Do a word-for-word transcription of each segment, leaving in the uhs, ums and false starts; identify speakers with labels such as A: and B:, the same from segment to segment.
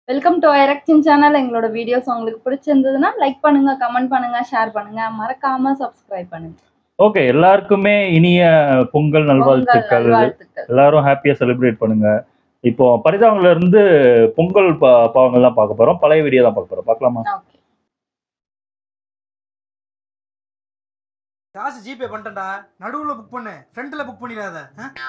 A: Welcome to ஐரக்டின் சேனல். எங்களோட வீடியோஸ் உங்களுக்கு பிடிச்சிருந்ததுன்னா லைக் பண்ணுங்க, கமெண்ட் பண்ணுங்க, ஷேர் பண்ணுங்க, மறக்காம சப்ஸ்கிரைப் பண்ணுங்க.
B: ஓகே, எல்லாருக்குமே இனிய பொங்கல் நல்வாழ்த்துக்கள். எல்லாரும் ஹாப்பியா செலிப்ரேட் பண்ணுங்க. இப்போ பரிதாபங்கள்ல இருந்து பொங்கல் பாவங்கள் தான் பார்க்க போறோம். பழைய வீடியோ தான் பார்க்க போறோம். பார்க்கலாமா?
C: காசு ஜிபே பண்ணிட்டேன்டா. நடுவுல புக் பண்ணு, ஃப்ரண்ட்ல புக் பண்ணிடாத.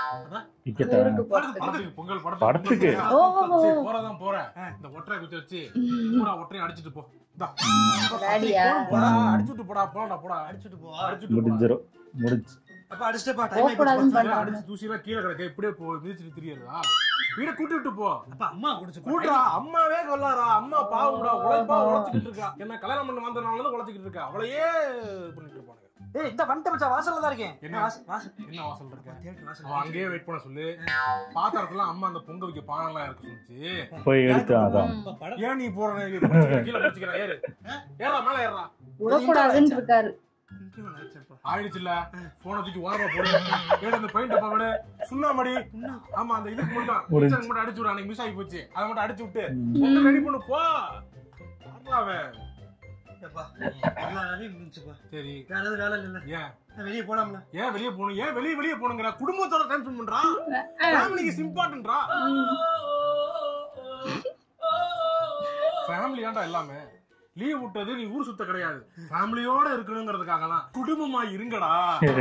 D: பொங்கல்
B: படத்துக்கு
D: போறதான் போறேன். இந்த ஒற்றை குச்சி வச்சு பூரா ஒற்றையும் அடிச்சிட்டு போ. அடிச்சுட்டு போடா, போடா போடா, அடிச்சுட்டு போ. அடிச்சுட்டு
B: முடிஞ்சிரும். முடிஞ்சு
C: அப்ப அடிச்சிட்டப்பா. டைம்
D: அடிச்சு தூசில கீழே கிடக்க இப்படியே போ. மிதிச்சிட்டு தெரியாதா? வீட கூட்டி விட்டு போ.
C: அப்ப அம்மா குடிச்சு
D: கூட்டா. அம்மாவே கொல்லாரா? அம்மா பாவுடா, உழைப்பா உழைச்சிக்கிட்டு இருக்கா. என்ன கல்யாணம் பண்ணி வந்தனால உழைச்சிக்கிட்டு இருக்கா. அவளையே பண்ணிட்டு இருப்பானுங்க.
C: ஏய், இந்த வண்ட மச்சான் வாசல்ல தான் இருக்கேன்.
D: என்ன வாசல்? வாசல் என்ன வாசல் இருக்க? தியேட்டர் வாசல். அவ அங்கேயே வெயிட் பண்ண சொல்லு. பாத்திரத்துல அம்மா அந்த பொங்க வைக்க பானெல்லாம் இருக்கு சொல்லுச்சு.
B: போய் எடுத்து அதான்.
D: ஏன் நீ போற கீழ முடிச்சுக்கற? ஏறு. ஏறா, மேல ஏறா.
A: உடக்கூடாதுன்னு இருக்காரு.
D: ஆயிடுச்சுல. போனை தூக்கி ஓரமா போடு. ஏடு அந்த பெயிண்ட் டப்பா விடு. சுண்ணாமடி. ஆமா, அந்த இதுக்கு மட்டும் கிச்சனுக்கு மட்டும் அடிச்சு விடு. அன்னைக்கு மிஸ் ஆகி போச்சு. அதை மட்டும் அடிச்சு விட்டு பொங்கல் ரெடி பண்ணு போ. வரலாவே. சரி,
C: வேற எதுவும் வேலை இல்ல.
D: ஏன்
C: வெளியே போலாம்ல?
D: ஏன் வெளியே போகணும்? ஏன் வெளியே வெளியே போகணுங்கிற? குடும்பத்தோட டைம் ஸ்பெண்ட் பண்றா. ஃபேமிலி இஸ் இம்பார்ட்டன்ட்ரா. ஃபேமிலி தான்டா எல்லாமே. லீவ் விட்டது நீ ஊர் சுத்த கிடையாது, ஃபேமிலியோட இருக்கணுங்கிறதுக்காக தான். குடும்பமா இருங்கடா.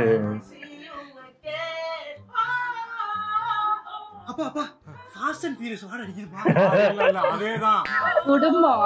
C: அப்பா அப்பா ஃபாஸ்ட் அண்ட் ஃபியூரியஸ் வாட அடிக்குதுப்பா.
D: இல்ல இல்ல, அதேதான்
A: குடும்பம்.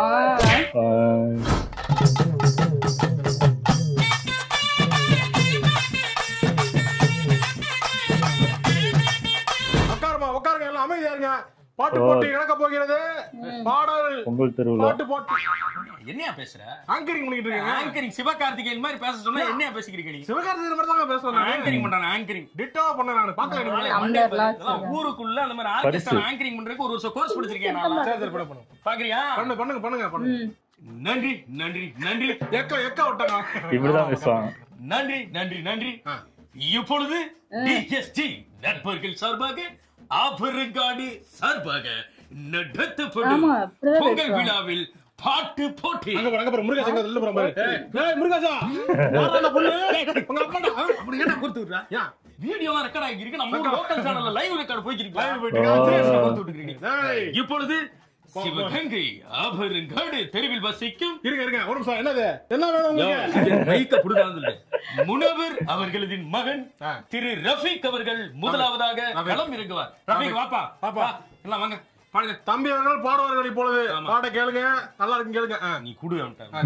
D: உட்காருமா, உட்காருங்க, எல்லாம் அமைதியா இருங்க. பாட்டு போட்டி நடக்க போகிறது. பாடல்
B: பொங்கல் திருவிழா.
D: பாட்டு போட்டி.
E: என்னையா பேசுற?
D: ஆங்கரிங் பண்ணிட்டு இருக்கீங்க.
E: ஆங்கரிங் சிவகார்த்திகேயன் மாதிரி பேச சொன்னா என்னையா பேசிக்கிறீங்க நீ?
D: சிவகார்த்திகேயன் மாதிரி தான் பேசுறேன்.
E: ஆங்கரிங் பண்றானே, ஆங்கரிங்
D: டிட்டோ பண்ண நான் பார்க்கல.
E: அதெல்லாம் ஊருக்குள்ள அந்த மாதிரி ஆர்கெஸ்ட்ரா ஆங்கரிங் பண்றதுக்கு ஒரு வருஷம் கோர்ஸ் படிச்சிருக்கேன் நான்.
D: சரி சரி, பண்ணு பண்ணு.
E: பாக்குறியா?
D: பண்ணு பண்ணுங்க பண்ணுங்க பண்ணுங்க.
E: நன்றி நன்றி நன்றி.
D: எக்க எக்க விட்டாங்க.
B: இப்படிதான் பேசுவாங்க.
E: நன்றி நன்றி நன்றி. இப்பொழுது டிஎஸ்டி நண்பர்கள் சார்பாக ஆபரங்காடு சார்பாக நடத்தப்படும் பொங்கல் விழாவில் பாட்டு போட்டி.
D: அங்க பாருங்க பாரு, முருகா சங்க இல்ல பாரு. ஏய் முருகாசா, யாரா பொண்ணு? உங்க அப்பாடா. அப்படி ஏன்டா கொடுத்து விடுறா? யா
E: வீடியோலாம் ரெக்கார்ட் ஆகி இருக்கு. நம்ம லோக்கல் சேனல்ல லைவ் ரெக்கார்ட் போயிட்டு இருக்கு.
D: லைவ் போயிட்டு இருக்கு.
E: கொடுத்து விட்டுருக்கீங்க. இப்பொழுது சிவகங்கை ஆபரங்காடு தெருவில் வசிக்கும்
D: இருங்க இருங்க ஒரு நிமிஷம். என்னது என்ன வேணும் உங்களுக்கு?
E: மைக்க புடுங்காதல்ல. முனவர் அவர்களது மகன் திரு ரஃபீக் அவர்கள் முதலாவதாக களம் இறங்குவார். ரஃபீக் வாப்பா பாப்பா எல்லாம் வாங்க பாடுங்க.
D: தம்பி அவர்கள் பாடுவார்கள். இப்பொழுது பாட கேளுங்க. நல்லா இருக்கு கேளுங்க.
E: நீ குடு.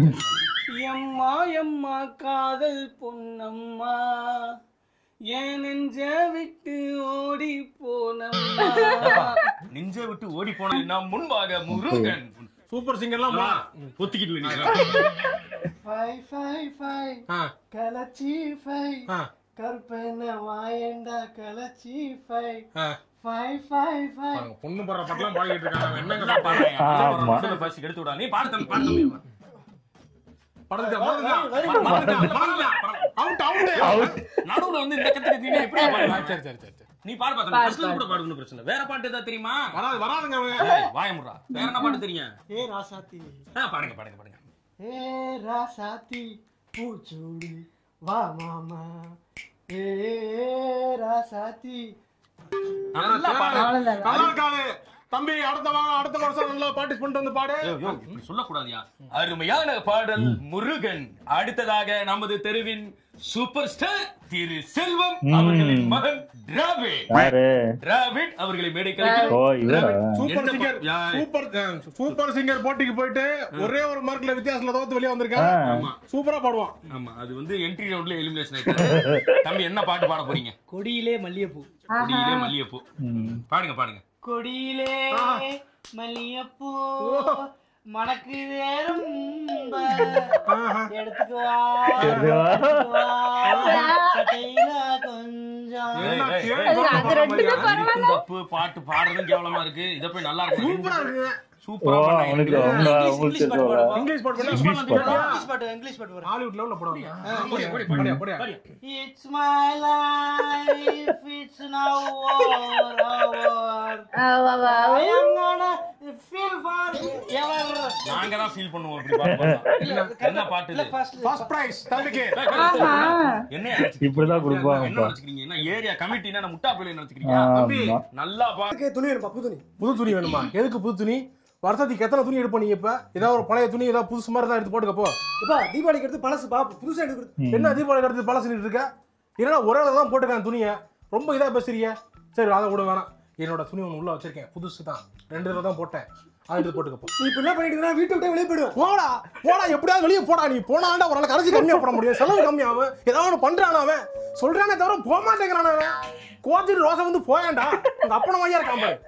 C: எம்மா எம்மா காதல் பொன்னம்மா, என் நெஞ்ச விட்டு ஓடி போனம்மா.
E: நெஞ்ச விட்டு ஓடி போன நாம் முன்பாக முருகன்
D: சூப்பர் சிங்கர்லாம் போடா.
E: ஒத்திக்கிட்டு நீங்க.
C: ஃபை ஃபை ஃபை கலச்சி ஃபை கற்பன வாயண்டா கலச்சி ஃபை ஃபை ஃபை ஃபை.
D: பொண்ணு போற பாட்டெல்லாம் பாடிட்டு இருக்காங்க. என்னங்க பாடுறாங்க?
B: ஆமா,
E: பஸ் எடுத்து விடா. நீ பாடு தம்பி, பாடு தம்பி.
D: படங்க படங்க படங்க. Out out.
E: நடுவுல வந்து இந்த கத்து கத்திட்டே எப்படி பாடுறா?
D: சரி சரி சரி.
E: நீ பாடு பாத்து. ஃபர்ஸ்ட்ல கூட பாடுன்னு பிரச்சனை. வேற பாட்டு ஏதாவது தெரியுமா?
D: வராது வராதுங்க அவங்க.
E: ஏய் வாய முறா. வேற என்ன பாட்டு தெரியும்?
C: ஏ ராசாத்தி.
E: ஆ பாடுங்க பாடுங்க பாடுங்க.
C: ஏ ராசாத்தி பூச்சூடி வா மாமா, ஏ ராசாத்தி.
E: நல்லா பாடு.
D: நல்லா இருக்காது தம்பி. அடுத்த வாரம் அடுத்த வருஷம் நல்லா பார்ட்டிஸ் பண்ணிட்டு வந்து பாடு.
E: இப்படி சொல்லக்கூடாதியா. அருமையான பாடல் முருகன். அடுத்ததாக நமது தெருவின் சூப்பர் ஸ்டார் திரு செல்வம் அவர்களின் மகன் டிராவிட். டிராவிட் அவர்களை மேடைக்கு
D: super singer super super singer போட்டிக்கு போயிட்டு ஒரே ஒரு மார்க்ல வித்தியாசத்துல தோத்து வெளியே வந்திருக்காங்க. சூப்பரா பாடுவான்.
E: ஆமா, அது வந்து என்ட்ரி ரவுண்ட்ல எலிமினேஷன் ஆயிட்டாரு. தம்பி என்ன பாட்டு பாட போறீங்க?
C: கொடியிலே மல்லிகைப்பூ.
E: கொடியிலே மல்லிகைப்பூ. பாடுங்க பாடுங்க.
C: கொடியிலே மல்லிகைப்பூ மணக்கு ரொம்ப எடுத்துக்குவா கொஞ்சம்
E: தப்பு. பாட்டு பாடுறதும் கேவலமா இருக்கு. இத போய் நல்லா இருக்கு. சூப்பரா
B: உங்களுக்கு உங்களுக்கு
D: இங்கிலீஷ் பாட்டு
C: இங்கிலீஷ் பாட்டு இங்கிலீஷ் பாட்டு
D: ஹாலிவுட் லெவல்ல போடுவாங்க.
C: It's my life, it's now or over. I am gonna
E: feel for ever. நாங்க தான் ஃபீல் பண்ணுவோம் இப்படி பாட்டு. என்ன பாட்டு இது?
D: ஃபர்ஸ்ட் பிரைஸ் தம்பிக்கு.
E: என்ன
B: இப்படி தான் கொடுப்பாங்க.
E: என்ன நினைச்சுக்கிறீங்க? என்ன ஏரியா கமிட்டி என்ன முட்டா பிள்ளை நினைச்சுக்கிறீங்க? தம்பி நல்லா பாட்டு.
C: துணி வேணுமா? புது துணி. புது துணி வேணுமா? எதுக்கு புது துணி? வருஷத்துக்கு எத்தனை துணி எடுப்போம் நீங்க? இப்ப ஏதாவது ஒரு பழைய துணி ஏதாவது புதுசு மாதிரி தான் எடுத்து போட்டுக்கப்போ. இப்ப தீபாவளிக்கு எடுத்து பழசு பா புதுசா எடுத்து என்ன தீபாவளிக்கு எடுத்து பழசு இருக்க? என்னன்னா ஒரே தான் போட்டுக்கேன் துணியை. ரொம்ப இதா பேசுறீங்க. சரி அதை விட வேணாம். என்னோட துணி ஒன்று உள்ள வச்சிருக்கேன் புதுசு தான். ரெண்டு தடவை தான் போட்டேன். அதை எடுத்து போட்டுக்கப்போ. நீ இப்ப என்ன பண்ணிட்டு வீட்டை விட்டு வெளியே போயிடுவேன். போடா போடா எப்படியாவது வெளியே போடா. நீ போனாண்டா ஒரு நாள் கரைச்சி கம்மியா போட முடியும். செலவு கம்மியாகும். ஏதாவது ஒன்று பண்றான் அவன். சொல்றானே தவிர போக மாட்டேங்கிறான் அவன். கோச்சிட்டு ரோசை வந்து போயாண்டா. உங்க அப்பன மையா இருக்கான் பாரு.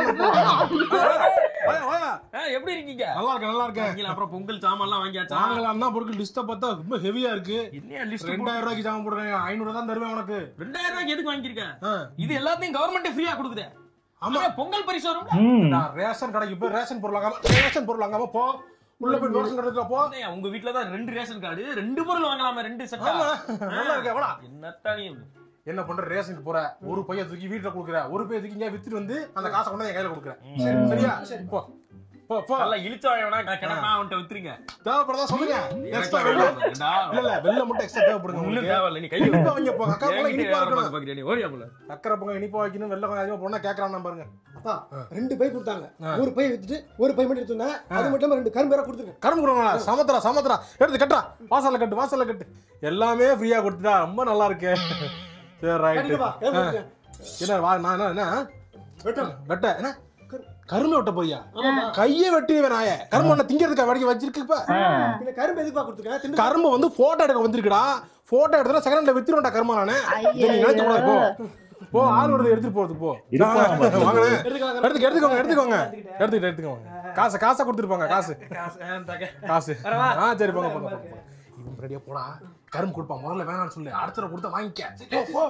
E: எப்படி இருக்கீங்க?
C: நல்லா இருக்கேன் நல்லா இருக்கேன்.
E: அப்புறம் பொங்கல் சாமான் எல்லாம் வாங்கியாச்சா?
C: வாங்கலாம் தான் பொருட்கள் லிஸ்ட பார்த்தா ரொம்ப ஹெவியா இருக்கு.
E: என்ன லிஸ்ட்?
C: ரெண்டாயிரம் ரூபாய்க்கு சாமான் போடுறேன். ஐநூறு தான் தருவேன் உனக்கு.
E: ரெண்டாயிரம் ரூபாய்க்கு எதுக்கு வாங்கிருக்கேன்? இது எல்லாத்தையும் கவர்மெண்ட் ஃப்ரீயா கொடுக்குது.
C: ஆமா
E: பொங்கல் பரிசு வரும்.
C: நான் ரேஷன் கடைக்கு போய் ரேஷன் பொருள் வாங்காம ரேஷன் பொருள் வாங்காம போ. உள்ள போய் ரேஷன் கடைக்கு போ.
E: உங்க வீட்ல தான் ரெண்டு ரேஷன் கார்டு, ரெண்டு பொருள் வாங்கலாமா? ரெண்டு செட்.
C: நல்லா இருக்கே வாடா.
E: என்னத்தான்
C: என்ன பண்ற? ரேஷனுக்கு போற ஒரு பைய தூக்கி வீட்டுல குடுக்குற, ஒரு பைய தூக்கி இங்க வித்துட்டு வந்து அந்த காசை கொண்டு என் கையில குடுக்குறேன். சரியா? சரி போ போ போ.
E: நல்லா இழுச்சவாயவனா கிடமா அவன்ட்ட வித்துறீங்க.
C: தேவைப்படுறதா சொல்லுங்க. எக்ஸ்ட்ரா வெல்ல இல்ல இல்ல வெல்ல மட்டும் எக்ஸ்ட்ரா தேவைப்படுங்க.
E: ஒண்ணும் தேவையில்ல. நீ கையில
C: இனிப்பா வாங்க போ. அக்கா போல இனிப்பா இருக்கணும்.
E: பாக்குறீங்க ஓடியா போல.
C: சக்கரை பொங்க இனிப்பா வைக்கணும். வெல்ல கொஞ்சம் அதிகமா போனா கேக்குறான் பாருங்க.
F: அப்பா ரெண்டு பை கொடுத்தாங்க. ஒரு பை வித்துட்டு ஒரு பை மட்டும் எடுத்துனா அது மட்டும் ரெண்டு கரும்பு வேற கொடுத்துருங்க.
C: கரும்பு கொடுங்க. சமத்ரா சமத்ரா எடுத்து கட்டா. வாசல்ல கட்டு வாசல்ல கட்டு. எல்லாமே ஃப்ரீயா கொடுத்துட்டா ரொம்ப நல்லா இருக்கு. சரி ரைட். என்ன வா நான் என்ன வெட்ட வெட்ட என்ன கரும்பு வெட்ட போறியா? கையை வெட்டுவேன் நாய. கரும்பு ஒண்ணு திங்கிறதுக்கா வடிக்க வச்சிருக்குப்ப.
F: பின்ன கரும்பு எதுக்கு கொடுத்துருக்கேன்?
C: கரும்பு வந்து போட்டோ எடுக்க வந்திருக்குடா. போட்டோ எடுத்தா செகண்ட் ஹேண்ட்ல வித்துறோம்டா கரும்பு நானே. நீ நினைக்க கூடாது போ. போ ஆள் வருது எடுத்துட்டு போறது போ. வாங்க எடுத்துக்க எடுத்துக்கோங்க எடுத்துக்கோங்க எடுத்துக்கிட்டு எடுத்துக்கோங்க. காசு காசை கொடுத்துட்டு போங்க. காசு காசு ஆ சரி போங்க போங்க. இவன் ரெடியா போடா. கரும்பு கொடுப்பான். முதல்ல வேணாம்னு சொல்லு. அடுத்த கொடுத்த வாங்கிக்க போ.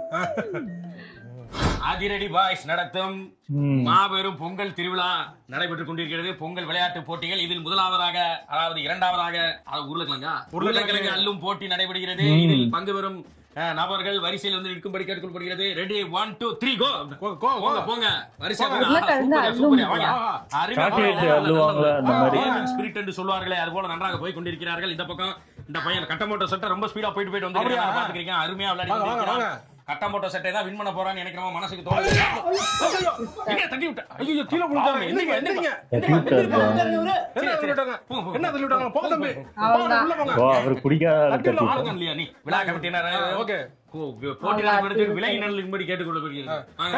E: அதிரடி பாய்ஸ் நடத்தும் மாபெரும் பொங்கல் திருவிழா நடைபெற்றுக் கொண்டிருக்கிறது. பொங்கல் விளையாட்டு போட்டிகள் இதில் முதலாவதாக அதாவது இரண்டாவதாக உருளைக்கிழங்கா உருளைக்கிழங்கு அள்ளும் போட்டி நடைபெறுகிறது. இதில் பங்கு பெறும் நபர்கள் வரிசையில் வந்து நிற்கும்படி கேட்டுக்கொள்ளப்படுகிறது. Ready one two three go. போங்க போங்க வரிசை ஸ்பிரிட் என்று சொல்வார்களே அது போல நன்றாக போய் கொண்டிருக்கிறார்கள். இந்த பக்கம் இந்த பையன் கட்டமோட்டோ சட்டை ரொம்ப ஸ்பீடா போயிட்டு போயிட்டு வந்து பாத்துக்கிறீங்க. அருமையா விளையாடி கட்டமோட்டோ சட்டை தான் வின் பண்ண போறான்னு நினைக்கிறோம். மனசுக்கு தோணுது. தட்டி விட்டா ஐயோ கீழே விழுந்தாங்க. எந்திரிங்க எந்திரிங்க என்ன தள்ளி விட்டாங்க? போங்க தம்பி உள்ள போங்க.
B: அவர் குடிக்காத
E: இல்லையா நீ விழா கமிட்டினர்? ஓகே போட்டியாளர் எடுத்து விலகினல் என்படி கேட்டுக்கொள்ளப்படுகிறது.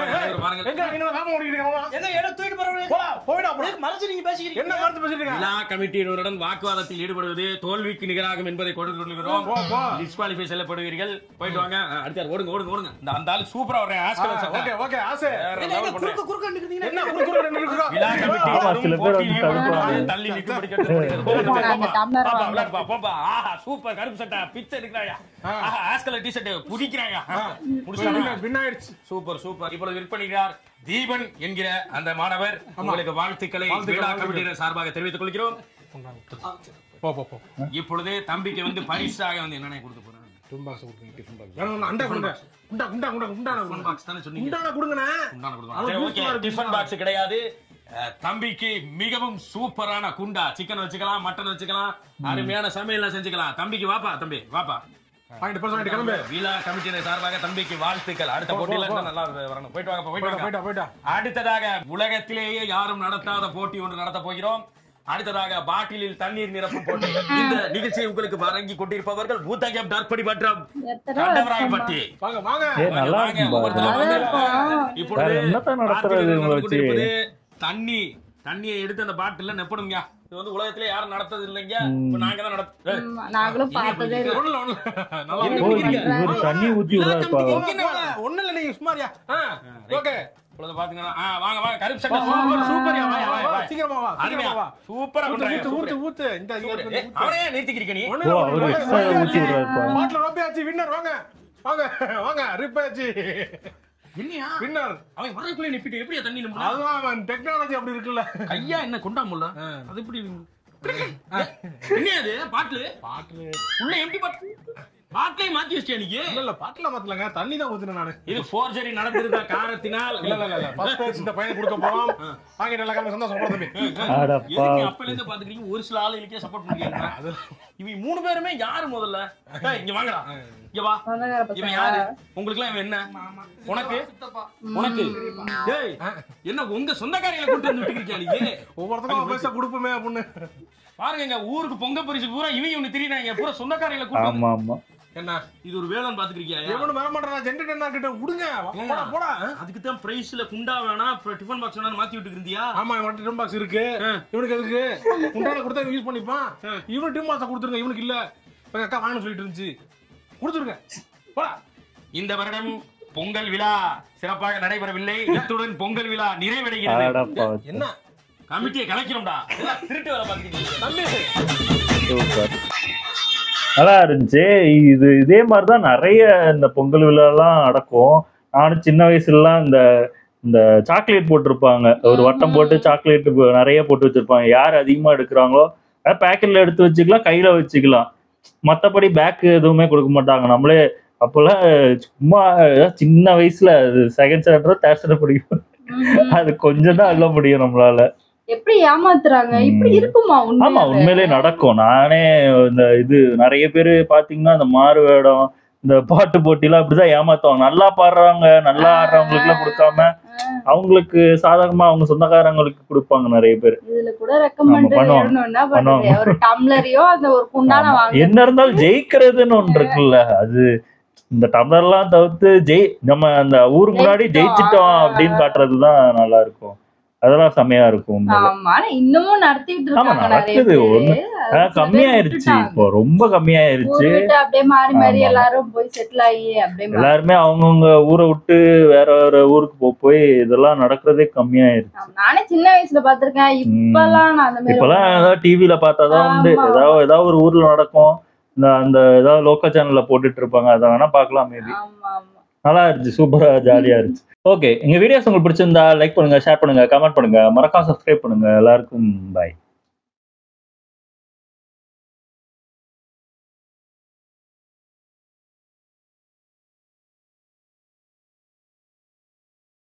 E: விழா கமிட்டியினருடன் வாக்குவாதத்தில் ஈடுபடுவது தோல்விக்கு நிகராகும் என்பதை கொடுத்துள்ளோம். டிஸ்குவாலிஃபை செய்யப்படுவீர்கள். போயிட்டு வாங்க. அடுத்த ஓடுங்க ஓடுங்க ஓடுங்க. இந்த அந்த ஆளு சூப்பரா வர்றேன். விழா கமிட்டி தள்ளி நிற்கும்படி கேட்டுக்கொள்கிறது. சூப்பர் கருப்பு சட்டை பிச்சை எடுக்கிறாயா? ஆஸ்கலர் டி ஷர்ட் புடிக்கிறாயா? Super super. இப்பொழுது விற்பனையார் தீபன் என்கிற அந்த மாணவர் உங்களுக்கு வாழ்த்துக்களை விழா கமிட்டியினர் சார்பாக தெரிவித்துக் கொள்கிறோம். இப்பொழுது தம்பிக்கு வந்து பரிசாக வந்து என்னென்ன கொடுத்து போறாங்க? கிடையாது. தம்பிக்கு மிகவும் சூப்பரான குண்டா. சிக்கன் வச்சுக்கலாம், மட்டன் வச்சுக்கலாம், அருமையான சமையல் செஞ்சுக்கலாம். தம்பிக்கு வாப்பா தம்பி வாப்பா. விழா கமிட்டியினர் சார்பாக தம்பிக்கு வாழ்த்துக்கள். அடுத்த போட்டியில நல்லா வரணும். போயிட்டு வாங்க போயிட்டு வாங்க. அடுத்ததாக உலகத்திலேயே யாரும் நடத்தாத போட்டி ஒன்று நடத்த போகிறோம். அடுத்ததாக பாட்டிலில் தண்ணீர் நிரப்பும் போட்டி. இந்த நிகழ்ச்சியை உங்களுக்கு வழங்கி கொண்டிருப்பவர்கள் ஊத்தகம் டார்படி மற்றும் கண்டவராயப்பட்டி. வாங்க வாங்க இப்பொழுது தண்ணி தண்ணியை எடுத்து அந்த பாட்டில நெப்பணுங்க. இது வந்து உலகத்திலே யாரும் நடத்தது இல்லைங்க. நாங்க தான்
A: நாங்களும் பார்த்ததே இல்ல.
B: தண்ணி ஊத்தி
C: ஒண்ணு இல்ல நீங்க சும்மாரியா. ஓகே
E: இப்பொழுது பாத்தீங்கன்னா வாங்க வாங்க கருப்பு சட்டை சூப்பர் சூப்பர்யா. வா
C: சீக்கிரமா வா
E: அருமையா வா சூப்பரா பண்றீங்க.
C: ஊத்து ஊத்து இந்த
E: அவரே நிறுத்திக்கிறீங்க நீ.
B: அவர் எக்ஸ்ட்ரா ஊத்தி விடுறாருப்பா.
C: பாட்டில் ரொம்பியாச்சு. வின்னர் வாங்க வாங்க வாங்க ரிப்பாச்சு.
E: என்னையா
C: வின்னர்
E: அவன் வரக்குள்ளே நிப்பிட்டு எப்படியா தண்ணி நம்புறா?
C: அதுதான் அவன் டெக்னாலஜி அப்படி இருக்குல்ல.
E: கையா என்ன கொண்டாமுல்ல அது எப்படி? என்ன அது பாட்டில் பாட்டில் உள்ள எம்டி பாட்டில் பாட்டிலே மாத்தி வச்சிட்டியா நீ?
D: இல்ல இல்ல பாட்டில மாத்தலங்க, தண்ணி தான் ஊத்துனேன் நானு.
E: இது ஃபோர்ஜரி நடந்திருந்த காரணத்தினால்
D: இல்ல இல்ல இல்ல ஃபர்ஸ்ட் ப்ரைஸ் இந்த பையன் கொடுக்க போறோம். வாங்க நல்ல காரணம் சந்தோஷம் போட தம்பி.
B: அடப்பா.
E: எதுக்கு அப்பல இருந்து பாத்துக்கிறீங்க ஒரு சில ஆளுகளுக்கே சப்போர்ட் பண்றீங்க. அது இவங்க மூணு பேருமே யாரு முதல்ல? டேய் இங்க வாங்கடா. இங்க வா. இவன் யாரு? உங்களுக்கு எல்லாம் இவன் என்ன? உனக்கு உனக்கு டேய் என்ன உங்க சொந்தக்காரங்களை கூட்டி வந்து விட்டுக்கிறியா நீ?
D: ஒவ்வொருத்தரும் பைசா கொடுப்போமே அப்படின்னு.
E: பாருங்க ஊருக்கு பொங்க பரிசு பூரா இவங்க ஒண்ணு திரியறாங்க. பூரா சொந்தக்காரங்களை கூட்டி.
B: ஆமா ஆமா.
E: என்ன இது ஒரு வேலைன்னு பாத்துக்கிறியா?
D: எவனும் வர மாட்டான். ஜெனரேட்டர் என்ன கிட்ட விடுங்க. போடா போடா.
E: அதுக்கு தான் பிரைஸ்ல குண்டா வேணா டிஃபன் பாக்ஸ் வேணா மாத்தி விட்டு இருந்தியா?
D: ஆமா இவன் டிஃபன் பாக்ஸ் இருக்கு. இவனுக்கு எதுக்கு? குண்டான கொடுத்தா யூஸ் பண்ணிப்பான். இவன் டிஃபன் பாக்ஸ் கொடுத்துருங்க. இவனுக்கு இல்ல. அக்கா வாங்கன்னு சொல்லிட்டு இருந்துச்சு. கொடுத்துருங்க. போடா.
E: இந்த வருடம் பொங்கல் விழா சிறப்பாக நடைபெறவில்லை. இத்துடன் பொங்கல் விழா நிறைவடைகிறது. என்ன கமிட்டியை கலைக்கிறோம்டா. திருட்டு வேலை பாக்குறீங்க.
B: சூப்பர். நல்லா இருந்துச்சு. இது இதே மாதிரிதான் நிறைய இந்த பொங்கல் விழாலாம் நடக்கும். நானும் சின்ன வயசுலலாம் இந்த இந்த சாக்லேட் போட்டிருப்பாங்க. ஒரு வட்டம் போட்டு சாக்லேட் நிறைய போட்டு வச்சிருப்பாங்க. யார் அதிகமா எடுக்கிறாங்களோ பேக்கெட்ல எடுத்து வச்சுக்கலாம், கையில வச்சுக்கலாம். மற்றபடி பேக் எதுவுமே கொடுக்க மாட்டாங்க. நம்மளே அப்பெல்லாம் சும்மா சின்ன வயசுல செகண்ட் ஸ்டாண்டர்ட் தேர்ட் ஸ்டாண்டர்ட் படிக்கும். அது கொஞ்சம் தான் அள்ள முடியும் நம்மளால.
A: எப்படி ஏமாத்துறாங்க இப்படி இருக்குமா?
B: ஆமா உண்மையிலே நடக்கும். நானே இந்த இது நிறைய பேரு பாத்தீங்கன்னா இந்த மாறு வேடம் இந்த பாட்டு போட்டிலாம் அப்படிதான் ஏமாத்துவாங்க. நல்லா பாடுறாங்க நல்லா ஆடுறவங்களுக்கு எல்லாம் கொடுக்காம அவங்களுக்கு சாதகமா அவங்க சொந்தக்காரங்களுக்கு கொடுப்பாங்க நிறைய பேர்.
A: இதுல கூட ரெக்கமெண்ட் பண்ணுவாங்க. ஒரு டம்ளரையோ அந்த ஒரு குண்டான வாங்க.
B: என்ன இருந்தாலும் ஜெயிக்கிறதுன்னு ஒன்று இருக்குல்ல, அது இந்த டம்ளர்லாம் தவிர்த்து ஜெய் நம்ம அந்த ஊருக்கு முன்னாடி ஜெயிச்சிட்டோம் அப்படின்னு காட்டுறதுதான் நல்லா இருக்கும். அதெல்லாம் செமையா இருக்கும்.
A: இன்னமும் நடத்திட்டு இருக்காங்க.
B: நடக்குது. ஒண்ணு கம்மியாயிருச்சு, இப்போ ரொம்ப கம்மியாயிருச்சு.
A: அப்படியே மாறி மாறி எல்லாரும் போய் செட்டில் ஆகி அப்படியே
B: எல்லாருமே அவங்கவுங்க ஊரை விட்டு வேற வேற ஊருக்கு போய் இதெல்லாம் நடக்கிறதே கம்மியாயிருச்சு.
A: நானே சின்ன வயசுல பாத்திருக்கேன். இப்பெல்லாம் நான் அந்த மாதிரி
B: இப்பெல்லாம் ஏதாவது டிவில பார்த்தாதான் உண்டு. ஏதாவது ஏதாவது ஒரு ஊர்ல நடக்கும், இந்த அந்த ஏதாவது லோக்கல் சேனல்ல போட்டுட்டு இருப்பாங்க. அதை வேணா பாக்கலாம். மேபி நல்லா இருந்துச்சு. சூப்பரா ஜாலியா இருந்துச்சு. ஓகே, எங்க வீடியோஸ் உங்களுக்கு பிடிச்சிருந்தா லைக் பண்ணுங்க, ஷேர் பண்ணுங்க, கமெண்ட் பண்ணுங்க, மறக்காம சப்ஸ்கிரைப் பண்ணுங்க. எல்லாருக்கும் பாய்.